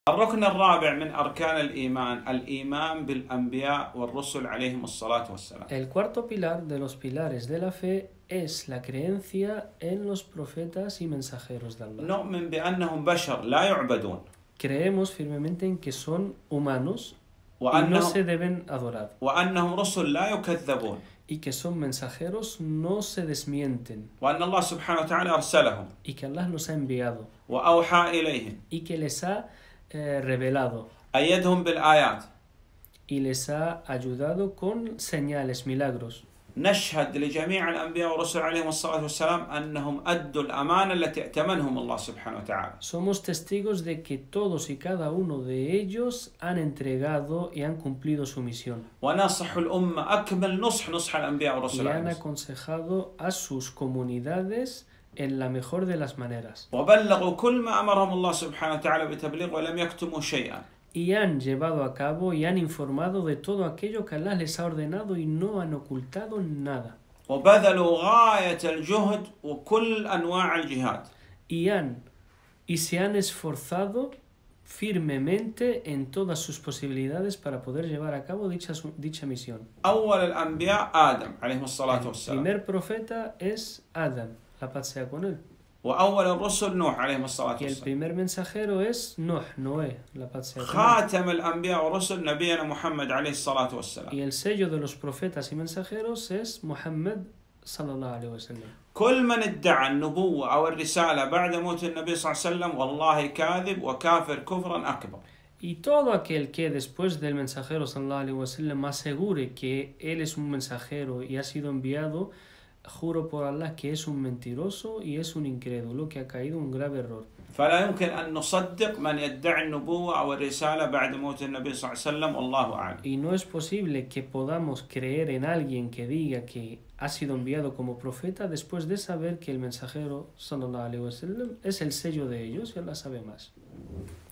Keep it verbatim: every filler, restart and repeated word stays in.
الركن الرابع من أركان الإيمان الإيمان بالأنبياء والرسل عليهم الصلاة والسلام. El cuarto pilar de los pilares de la fe es la creencia en los profetas y mensajeros de Allah. نؤمن بأنهم بشر لا يعبدون. Creemos firmemente en que son humanos y no se deben adorar. وأنهم رسل لا يكذبون. Y que son mensajeros, no se desmienten. وأن الله سبحانه وتعالى أرسلهم. Y que Allah los ha enviado. وأوحى إليهم. Y que les ha eh, revelado. أيدهم بالآيات. Y les ha ayudado con señales, milagros. نشهد لجميع الأنبياء والرسل عليهم الصلاة والسلام أنهم أدوا الأمانة التي ائتمنهم الله سبحانه وتعالى. Somos testigos de que todos y cada uno de ellos han entregado y han cumplido su misión. ونصح الأمة أكمل نصح نصح الأنبياء والرسل. Y han aconsejado a sus comunidades en la mejor de las maneras. وبلغوا كل ما أمرهم الله سبحانه وتعالى بتبليغ ولم يكتموا شيئا. Y han llevado a cabo y han informado de todo aquello que Allah les ha ordenado y no han ocultado nada. وبذلوا غاية الجهد وكل أنواع الجهاد. Y han y se han esforzado firmemente en todas sus posibilidades para poder llevar a cabo dicha, dicha misión. أول الأنبياء آدم عليه الصلاة والسلام. El primer profeta es Adam, la paz sea con él. وأول الرسل نوح عليه الصلاة Y el والسلام. primer mensajero es Nuh, Noé, la paz sea con él. خاتم الأنبياء والرسل نبينا محمد عليه الصلاة والسلام. Y el sello de los profetas y mensajeros es Muhammad sallallahu alaihi wasallam. كل من ادعى النبوة أو الرسالة بعد موت النبي صلى الله عليه وسلم والله كاذب وكافر كفرا أكبر. Y todo aquel que después del mensajero sallallahu alaihi wasallam asegure que él es un mensajero y ha sido enviado, juro por Allah que es un mentiroso y es un incrédulo que ha caído en un grave error. فلا يمكن أن نصدق من يدعي النبوة أو الرسالة بعد موت النبي صلى الله عليه وسلم والله أعلم. Y no es posible que podamos creer en alguien que diga que ha sido enviado como profeta después de saber que el mensajero sallallahu alaihi wasallam es el sello de ellos y Allah sabe más.